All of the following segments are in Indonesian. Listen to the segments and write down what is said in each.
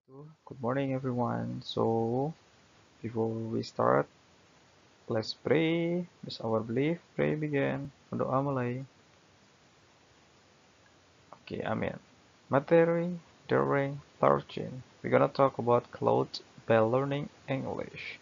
Good morning, everyone. So, before we start, let's pray. With our belief, pray begin. Berdoa mulai. Okay, amin. Materi during 13. We're gonna talk about clothes by learning English.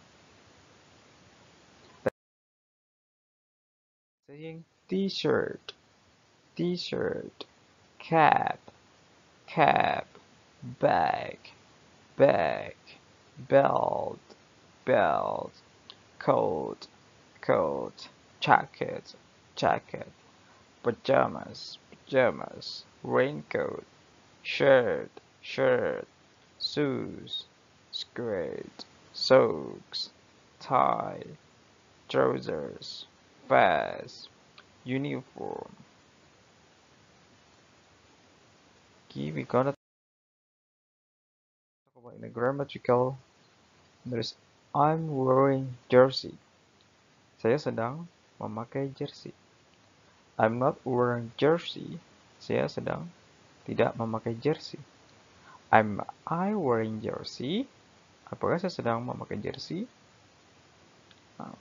Saying t-shirt, t-shirt, cap, cap, bag, bag, belt, belt, coat, coat, jacket, jacket, pajamas, pajamas, raincoat, shirt, shirt, shoes, skirt, socks, tie, trousers, vest, uniform. Okay, we gonna talk about in a grammatical. There's I'm wearing jersey. Saya sedang memakai jersey. I'm not wearing jersey. Saya sedang tidak memakai jersey. Am I wearing jersey? Apakah saya sedang memakai jersey? Nah,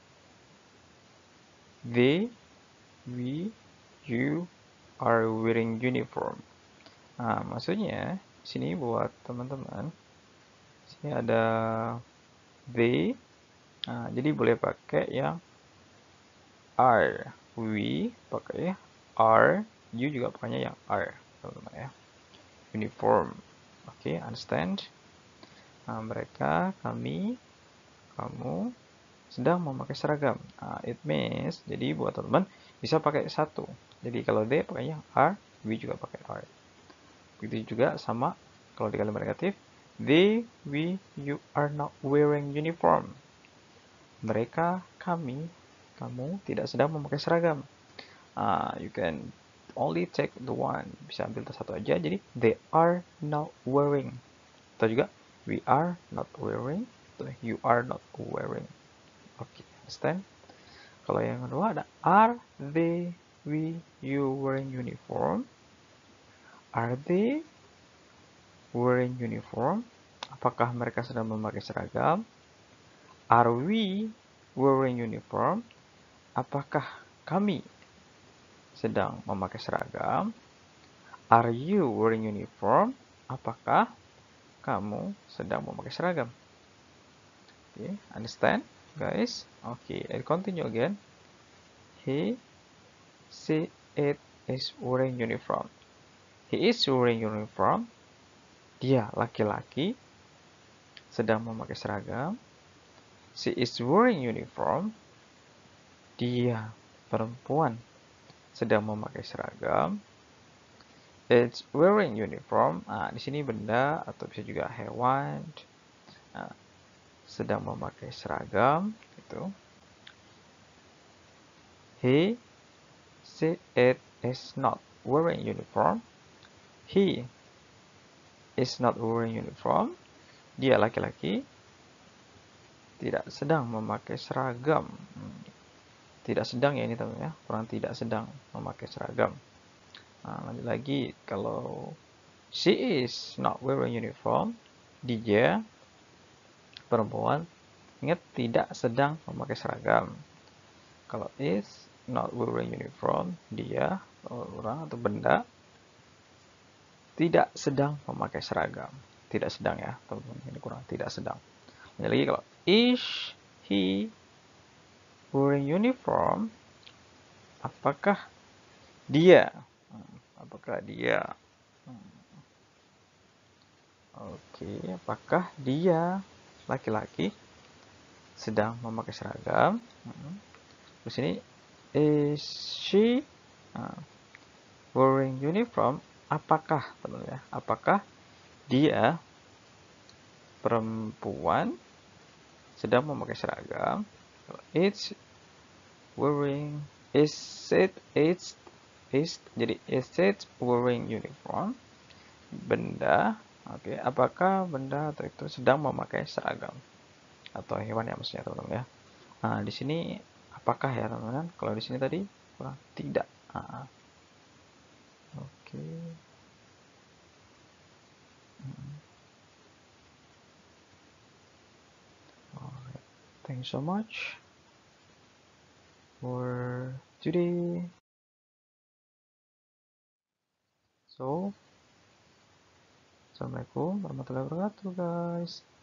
they, we, you are wearing uniform. Nah, maksudnya sini buat teman-teman, sini ada they. Nah, jadi boleh pakai yang are. We pakai are, you juga pakainya yang are, teman-teman ya. Uniform. Oke, understand? Nah, mereka, kami, kamu sedang memakai seragam. It means, jadi buat teman-teman bisa pakai satu. Jadi kalau they pakai yang are, we juga pakai are. Begitu juga sama kalau di kalimat negatif, they, we, you are not wearing uniform. Mereka, kami, kamu tidak sedang memakai seragam. You can only take the one. Bisa ambil satu aja. Jadi they are not wearing. Atau juga we are not wearing. Atau you are not wearing. Oke, understand? Kalau yang kedua ada are they, we, you wearing uniform? Are they wearing uniform? Apakah mereka sedang memakai seragam? Are we wearing uniform? Apakah kami sedang memakai seragam? Are you wearing uniform? Apakah kamu sedang memakai seragam? Okay, understand, guys? Okay, I continue again. He, she, it is wearing uniform. He is wearing uniform. Dia laki-laki sedang memakai seragam. She is wearing uniform. Dia perempuan sedang memakai seragam. It's wearing uniform. Di sini benda atau bisa juga hewan sedang memakai seragam. Gitu. He, she, it is not wearing uniform. He is not wearing uniform. Dia laki-laki tidak sedang memakai seragam. Tidak sedang ya ini teman ya, kurang tidak sedang memakai seragam. Lanjut lagi, kalau she is not wearing uniform, dia perempuan ingat tidak sedang memakai seragam. Kalau is not wearing uniform, dia orang atau benda tidak sedang memakai seragam. Tidak sedang ya teman-teman, ini kurang tidak sedang. Lanjut lagi, kalau is he wearing uniform, apakah dia oke, apakah dia laki-laki sedang memakai seragam? Di sini is she wearing uniform? Apakah teman ya? Apakah dia perempuan sedang memakai seragam? It's wearing jadi is it wearing uniform? Benda, oke. Apakah benda atau itu sedang memakai seragam? Atau hewan ya maksudnya teman-teman ya. Di sini apakah ya teman-teman? Kalau di sini tadi kurang tidak. Oke. Thank you so much for today. So, Assalamualaikum warahmatullahi wabarakatuh, guys.